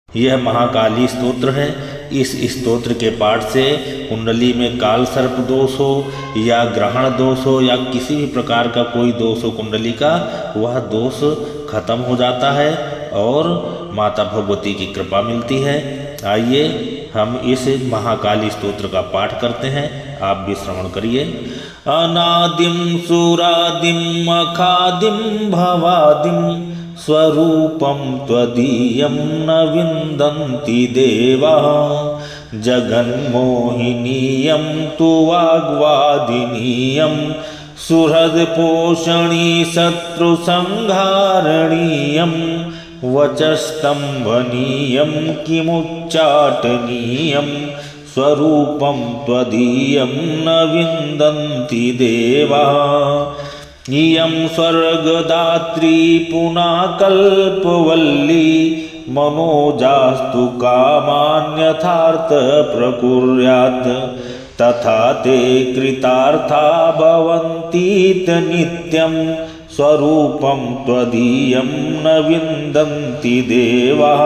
यह महाकाली स्तोत्र है। इस स्तोत्र के पाठ से कुंडली में काल सर्प दोष हो या ग्रहण दोष हो या किसी भी प्रकार का कोई दोष हो कुंडली का, वह दोष खत्म हो जाता है और माता भगवती की कृपा मिलती है। आइए हम इस महाकाली स्तोत्र का पाठ करते हैं, आप भी श्रवण करिए। अनादिम सुरादिम अखादिम भवादिम स्वरूपं त्वदीयं न विन्दन्ति देवाः जगन्मोहिनीयं तु वाग्वादिनीयं सुहृदपोषणी शत्रुसंहारणीयं वचस्तम्भनीयं किमुच्चाटनीयं स्वरूपं त्वदीयं न विन्दन्ति देवाः। इयं स्वर्गदात्री पुनाकल्पवल्ली मनोजास्तु कामान्यथार्थ प्रकुर्यात् तथा ते कृतार्था भवन्तीत नित्यं स्वरूपं त्वदीयं न विन्दन्ति देवाः।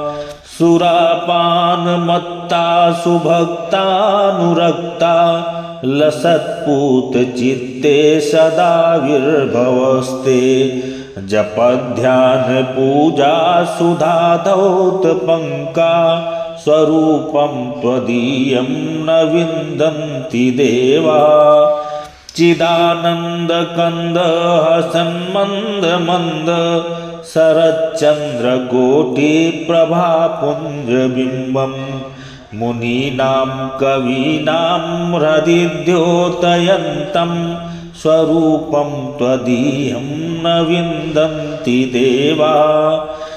सुरापानमत्ता सुभक्तानुरक्ता लसत्पूतचित्ते सदा विर्भवस्ते जपध्यानपूजा सुधाधौतपङ्का स्वरूपं त्वदीयं न विन्दन्ति देवाः। चिदानन्दकन्दहसन्मन्दमन्द शरच्चन्द्रकोटिप्रभापुञ्जबिम्बं मुनीनां कवीनां हृदि द्योतयन्तं स्वरूपं त्वदीयं न विन्दन्ति देवाः।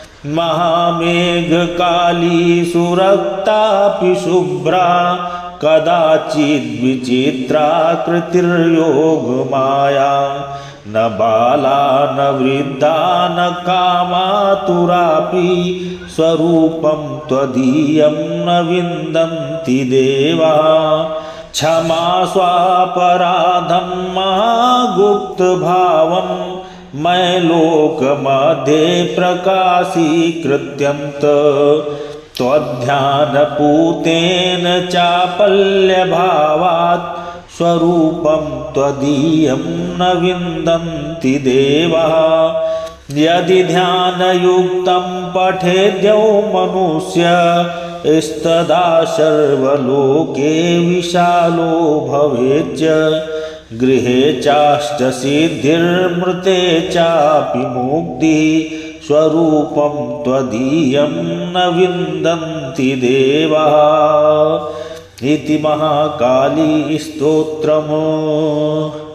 महामेघकाली सुरक्तापि शुभ्रा कदाचिद्विचित्रा कृतिर्योगमाया न बाला न वृद्धा न कामातुरापि स्वरूपं त्वदीयं न विन्दन्ति देवाः। क्षमा स्वापराधं महागुप्तभावं मैं लोकमध्ये प्रकाशीकृत्यन्त त्वध्यानपूतेन चापल्यभावात् स्वरूपं त्वदीयं न विन्दन्ति देवाः। यदि ध्यानयुक्तं पठेद्यो मनुष्य स्तदा सर्वलोके विशालो भवेच्च गृहे चाष्टसिद्धिर्मृते चापि मुक्तिः स्वरूपं त्वदीयं न विन्दन्ति देवाः। इति महाकाली स्तोत्रम्।